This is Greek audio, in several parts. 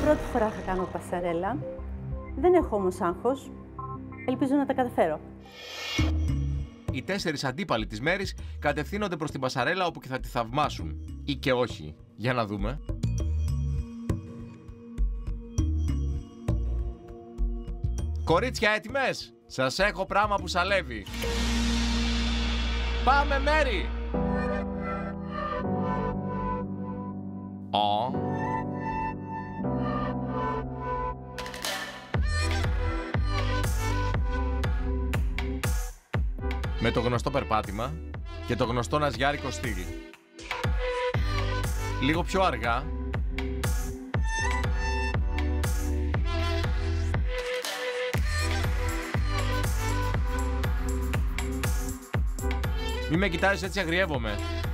Πρώτη φορά θα κάνω πασαρέλα. Δεν έχω όμως άγχος. Ελπίζω να τα καταφέρω. Οι 4 αντίπαλοι της Μέρης κατευθύνονται προς την πασαρέλα όπου και θα τη θαυμάσουν. Ή και όχι. Για να δούμε. Κορίτσια, έτοιμες? Σας έχω πράγμα που σαλεύει. Πάμε, Μέρη! Με το γνωστό περπάτημα και το γνωστό ναζιάρικο στυλ. Λίγο πιο αργά. Μη με κοιτάζεις, έτσι αγριεύομαι.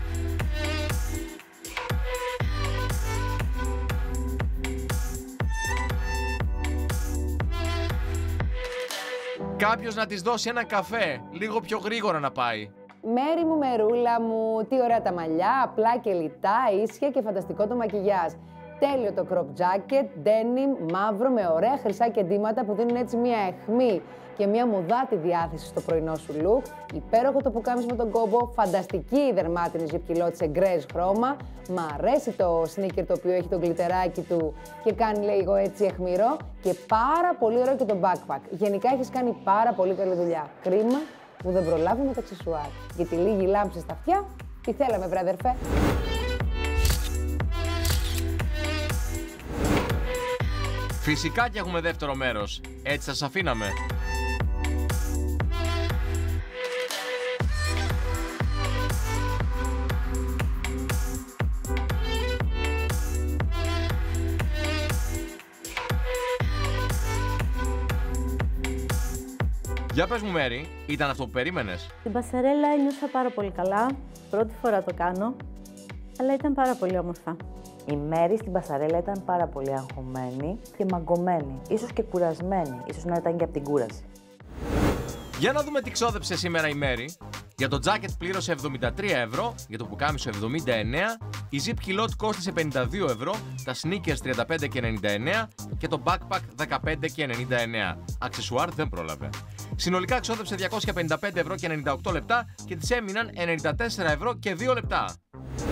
Κάποιος να της δώσει ένα καφέ, λίγο πιο γρήγορα να πάει. Μέρη μου, μερούλα μου, τι ωραία τα μαλλιά, απλά και λιτά, ίσια και φανταστικό το μακιγιάζ. Τέλειο το crop jacket, denim, μαύρο με ωραία χρυσά κεντήματα που δίνουν έτσι μια αιχμή και μια μουδάτη διάθεση στο πρωινό σου look. Υπέροχο το πουκάμισο με τον κόμπο, φανταστική η δερμάτινη ζυπκιλότη σε γκρέζ χρώμα. Μ' αρέσει το sneaker το οποίο έχει το γκλιτεράκι του και κάνει λίγο έτσι αιχμηρό. Και πάρα πολύ ωραίο και το backpack. Γενικά έχεις κάνει πάρα πολύ καλή δουλειά. Κρίμα που δεν προλάβουμε τα αξεσουάρ. Γιατί λίγη λάμψη στα αυτιά, τι θέλαμε βρε αδερφέ. Φυσικά και έχουμε δεύτερο μέρος. Έτσι σας αφήναμε. Για πες μου, Μέρη, ήταν αυτό που περίμενες? Την πασαρέλα ένιωσα πάρα πολύ καλά. Πρώτη φορά το κάνω. Αλλά ήταν πάρα πολύ όμορφα. Η Μέρη στην πασαρέλα ήταν πάρα πολύ αγχωμένη και μαγκωμένη. Ίσως και κουρασμένη. Ίσως να ήταν και από την κούραση. Για να δούμε τι ξόδεψε σήμερα η Μέρη. Για το τζάκετ πλήρωσε 73 ευρώ, για το πουκάμισο 79, η zip culotte κόστησε 52 ευρώ, τα sneakers 35 και 99 και το backpack 15 και 99. Αξεσουάρ δεν πρόλαβε. Συνολικά ξόδεψε 255 ευρώ και 98 λεπτά και της έμειναν 94 ευρώ και 2 λεπτά.